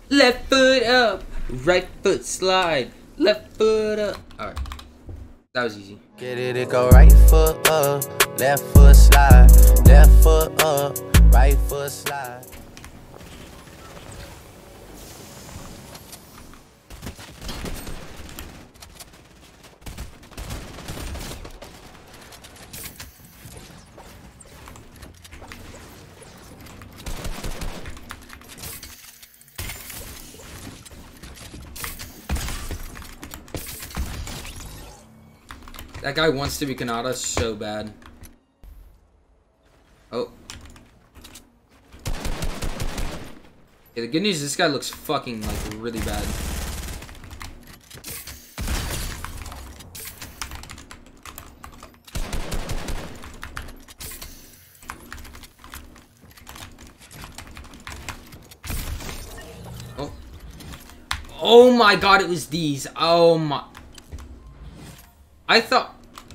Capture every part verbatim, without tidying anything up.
Left foot up, right foot slide, left foot up. Alright, that was easy. Get it, it go right foot up, left foot slide, left foot up, right foot slide. That guy wants to be Kanata so bad. Oh. Yeah, the good news is this guy looks fucking, like, really bad. Oh. Oh my god, it was these. Oh my... I thought...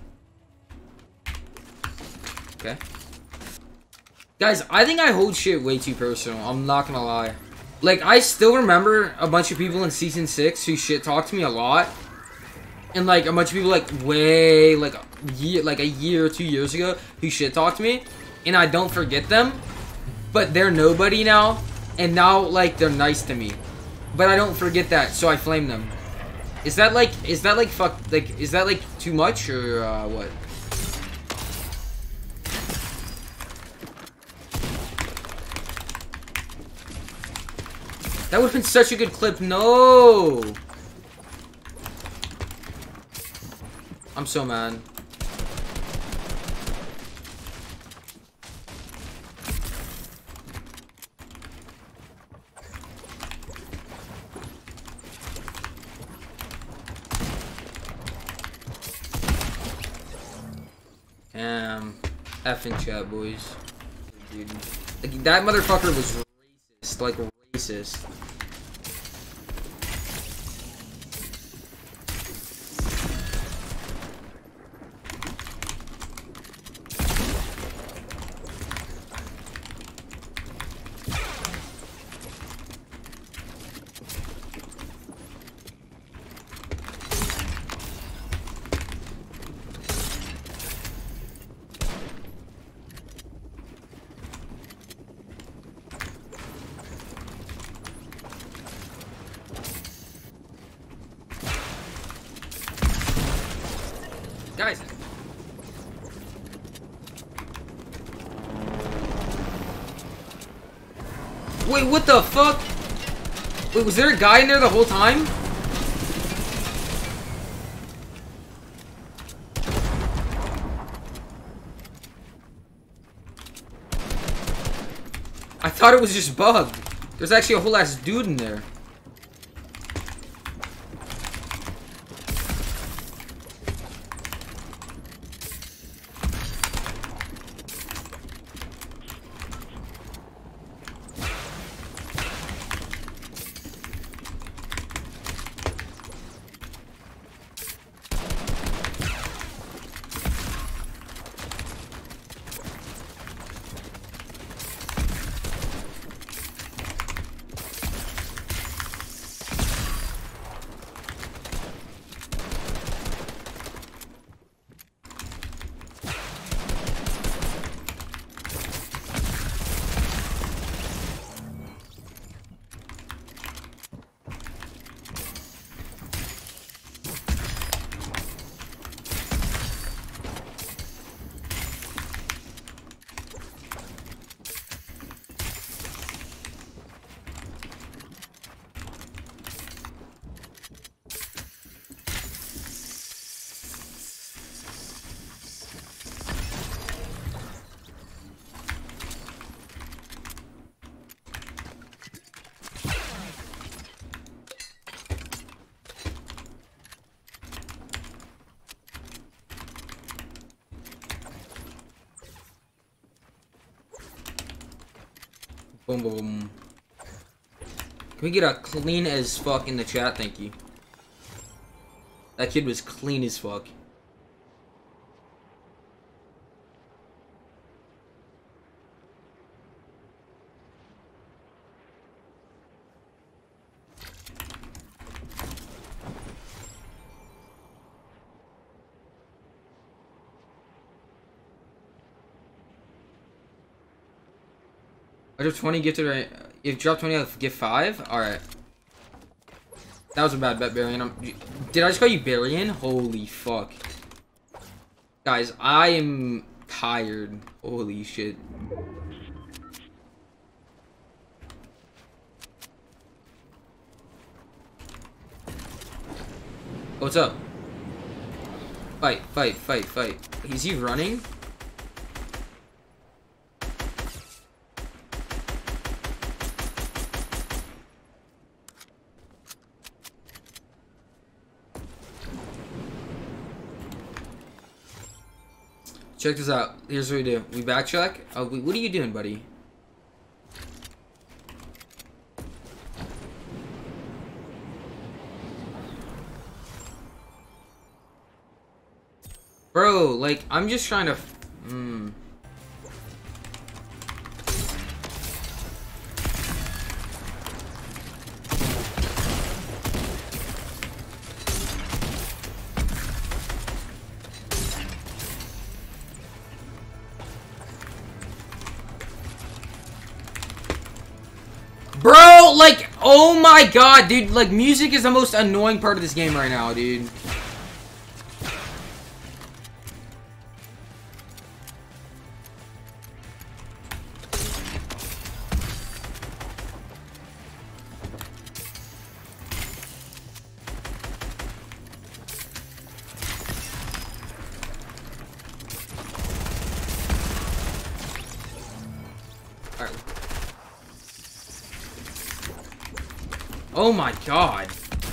Okay. Guys, I think I hold shit way too personal. I'm not gonna lie. Like, I still remember a bunch of people in Season six who shit talked to me a lot. And, like, a bunch of people, like, way, like, a year, like, a year or two years ago who shit talked to me. And I don't forget them. But they're nobody now. And now, like, they're nice to me. But I don't forget that, so I flame them. Is that, like, is that, like, fuck, like, is that, like, too much, or, uh, what? That would've been such a good clip. No! I'm so mad. Damn. Effing chat, boys. Dude. Like, that motherfucker was racist. Like, racist. Guys. Wait, what the fuck? Wait, was there a guy in there the whole time? I thought it was just bugged. There's actually a whole ass dude in there. Boom, boom, boom. Can we get a clean as fuck in the chat? Thank you. That kid was clean as fuck. I dropped twenty, gifted right. If drop twenty, I'll gift five? Alright. That was a bad bet, Barian. I'm, did I just call you Barian? Holy fuck. Guys, I am tired. Holy shit. What's up? Fight, fight, fight, fight. Is he running? Check this out. Here's what we do. We backtrack. Oh, we, what are you doing, buddy? Bro, like, I'm just trying to... Hmm. Bro, like, oh my god, dude. Like, music is the most annoying part of this game right now, dude. Oh my god.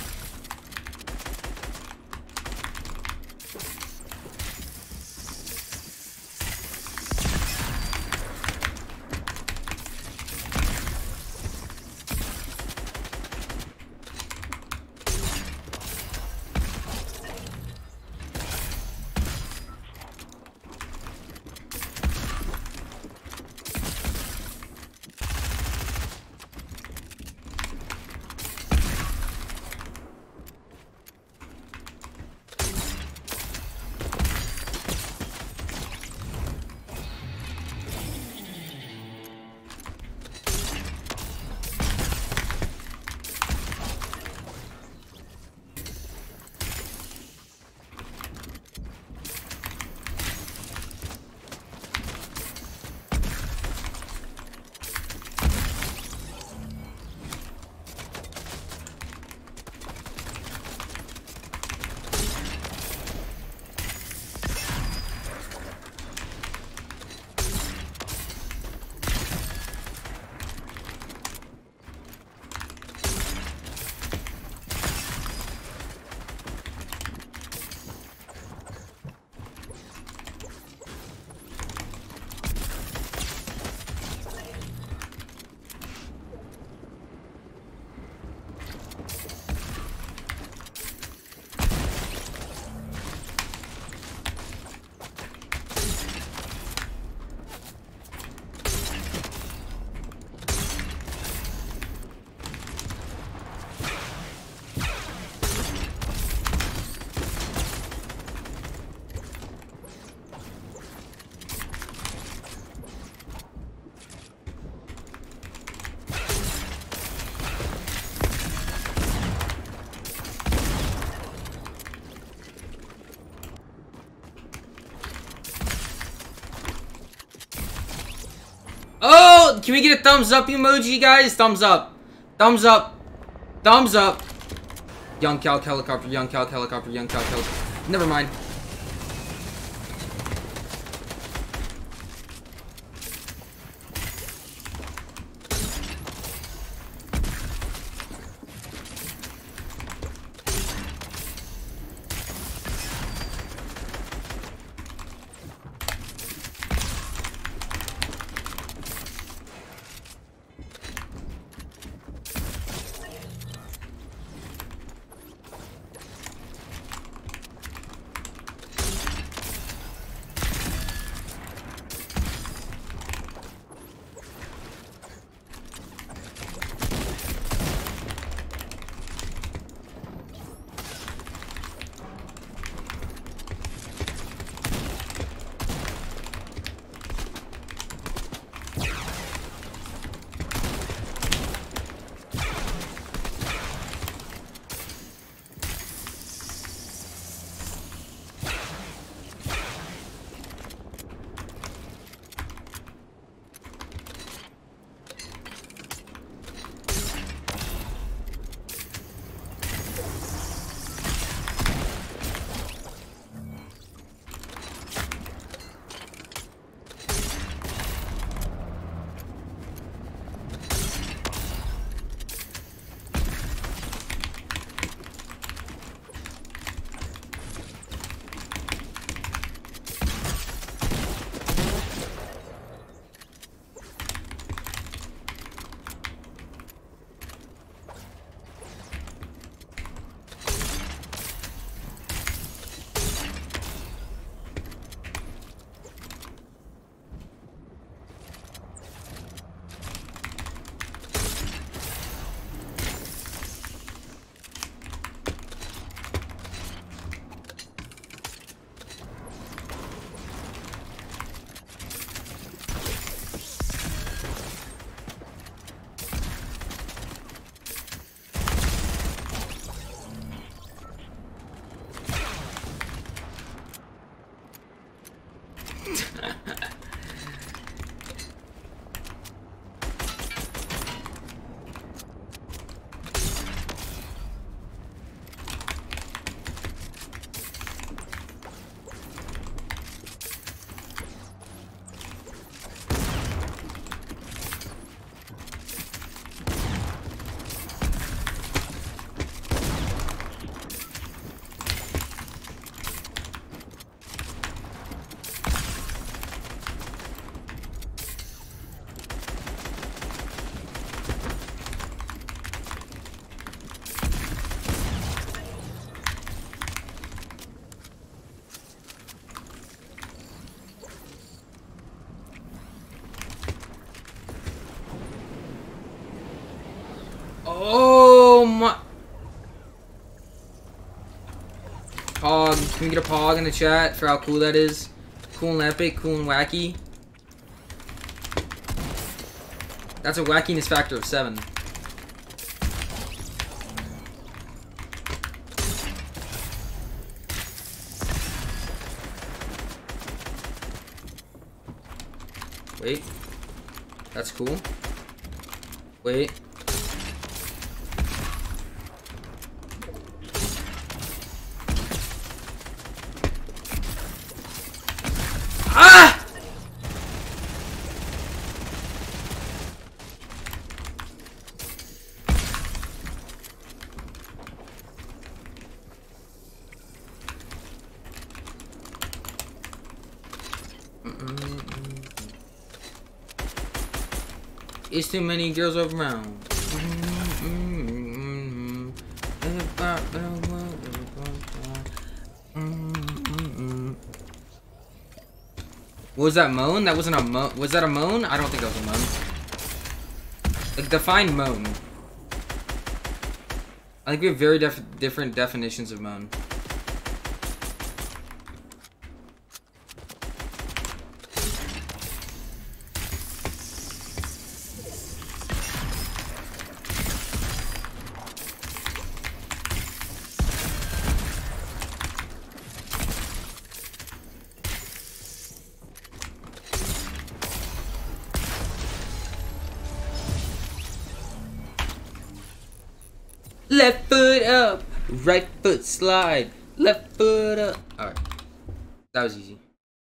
Oh, can we get a thumbs up emoji, guys? Thumbs up. Thumbs up. Thumbs up. Young Calc helicopter, young Calc helicopter, young Calc helicopter. Never mind. Oh my. Pog. Can we get a pog in the chat for how cool that is? Cool and epic, cool and wacky. That's a wackiness factor of seven. Wait. That's cool. Wait. Ah! It's too many girls around. What was that moan? That wasn't a moan. Was that a moan? I don't think that was a moan. Like, define moan. I think we have very def different definitions of moan. Left foot up, right foot slide, left foot up. Alright, that was easy.